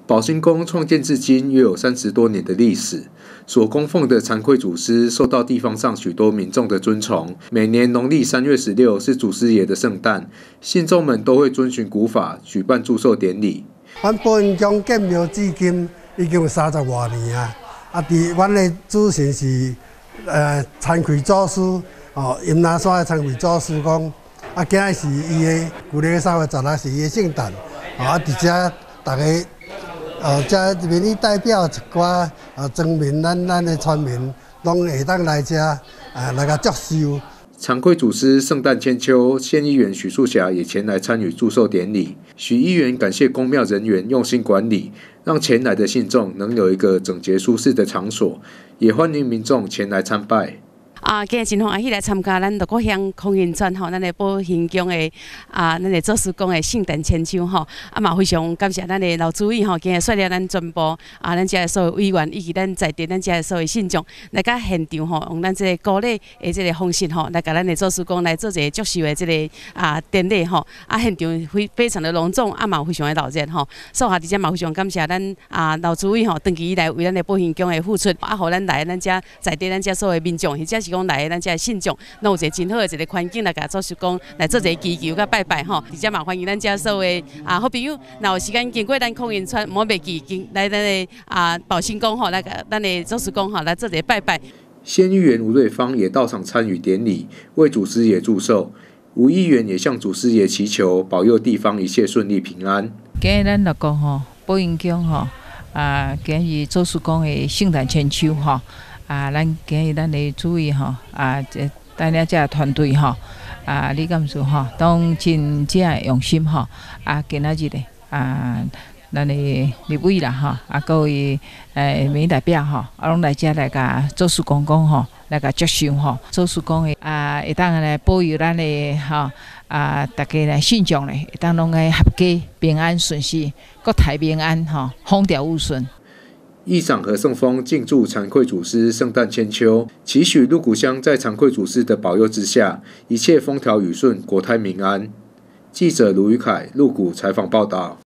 保兴宫创建至今约有30多年的历史，所供奉的惭愧祖师受到地方上许多民众的尊崇。每年农历3月16是祖师爷的圣诞，信众们都会遵循古法举办祝寿典礼。 阮保兴宫建庙至今已经有30多年啊！阮的主神是惭愧祖师阴南山的惭愧祖师公。今日是伊的旧历3月16是伊的圣诞，伫遮大家。这民意代表一寡庄民，咱的村民拢会当来遮来甲祝寿。 惭愧祖师圣诞千秋，县议员许树霞也前来参与祝寿典礼。许议员感谢公庙人员用心管理，让前来的信众能有一个整洁舒适的场所，也欢迎民众前来参拜。 今日真欢喜来参加咱六股乡空运村咱的保兴宫的咱的祖师公的圣诞千秋嘛非常感谢咱的老主委今日率领咱全部咱遮的所有委员以及咱在地咱遮的所有信众来到现场用咱这个鼓励的这个方式来甲咱的祖师公来做一个祝寿的这个典礼现场非常的隆重嘛非常的热闹所以伫遮嘛非常感谢咱老主委长期以来为咱的保兴宫的付出互咱来咱遮在地咱遮所有民众或者是讲来咱遮信众，拢有一个真好的一个环境来甲祖师公来做一个祈求甲拜拜而且嘛欢迎咱遮所有好朋友，若有时间经过咱空运村，莫袂记来咱的保兴宫来甲咱的祖师公来做一个拜拜。 县议员吴瑞芳也到场参与典礼，为祖师爷祝寿。吴议员也向祖师爷祈求，保佑地方一切顺利平安。 今日咱六个保兴宫今日祖师公的圣诞千秋咱今日咱的主委带领这团队你敢说拢真正用心今仔日的咱的立委啦各位民意代表拢来遮来甲祖师公公来甲祝寿祖师公的会当来保佑咱的大家来信众咧，会当拢来合家平安顺遂，国泰民安风调雨顺。 议长何胜峰敬祝惭愧祖师圣诞千秋，期许鹿谷乡在惭愧祖师的保佑之下，一切风调雨顺，国泰民安。记者卢宇凯鹿谷采访报道。